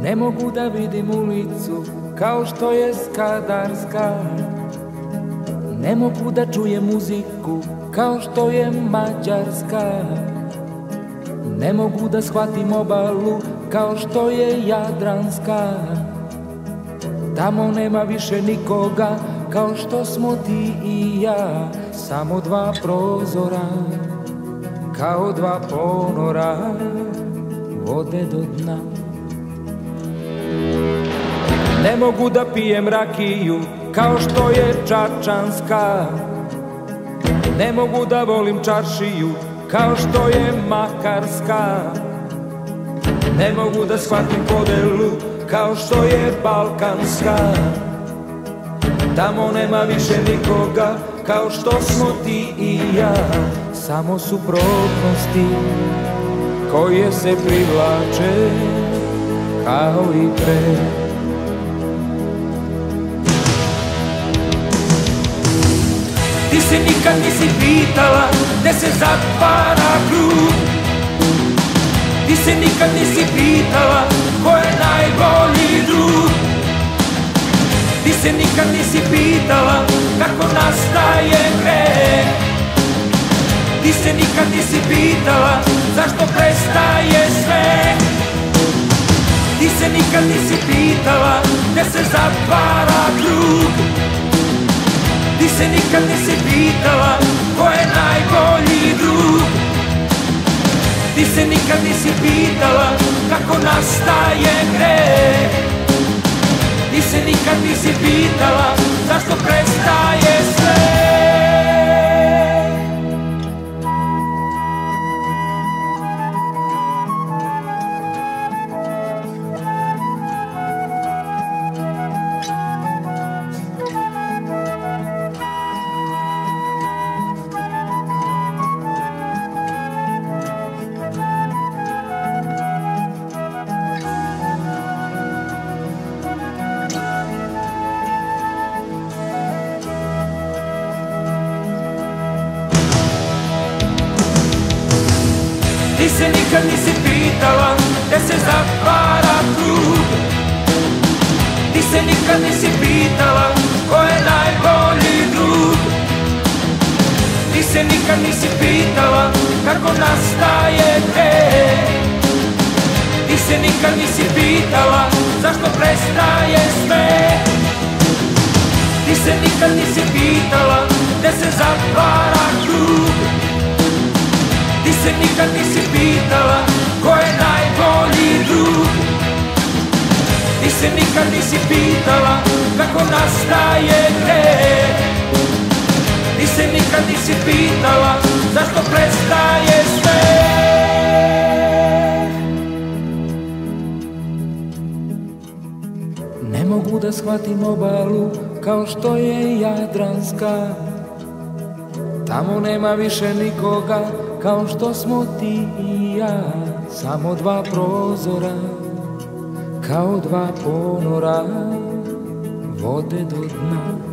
Ne mogu da vidim ulicu kao što je Skadarska. Ne mogu da čujem muziku kao što je Mađarska. Ne mogu da shvatim obalu kao što je Jadranska. Tamo nema više nikoga kao što smo ti i ja. Samo dva prozora kao dva ponora vode do dna. Ne mogu da pijem rakiju kao što je čačanska. Ne mogu da volim čaršiju kao što je makarska. Ne mogu da shvatim podelu kao što je balkanska. Tamo nema više nikoga kao što smo ti i ja. Samo suprotnosti koje se privlače kao i pre. Ti se nikad nisi pitala gde se zatvara krug. Ti se nikad nisi pitala ko je najbolji drug. Ti se nikad nisi pitala kako nastaje greh. Ti se nikad nisi pitala zašto prestaje sve. Ti se nikad nisi pitala gde se zatvara krug. Ti se nikad nisi pitala ko je najbolji drug. Ti se nikad nisi pitala kako nastaje greh. Ti se nikad nisi pitala zašto prestaje sve. Ti se nikad nisi pitala gde se zatvara krug. Ti se nikad nisi pitala ko je najbolji drug. Ti se nikad nisi pitala kako nastaje greh. Ti se nikad nisi pitala zašto prestaje sve. Ti se nikad nisi pitala gde se zatvara krug. Ti se nikad nisi pitala ko je najbolji drug. Ti se nikad nisi pitala kako nastaje greh. Ti se nikad nisi pitala zašto prestaje sve. Ne mogu da shvatim obalu kao što je Jadranska. Tamo nema više nikoga kao što smo ti i ja. Samo dva prozora kao dva ponora vode do dna.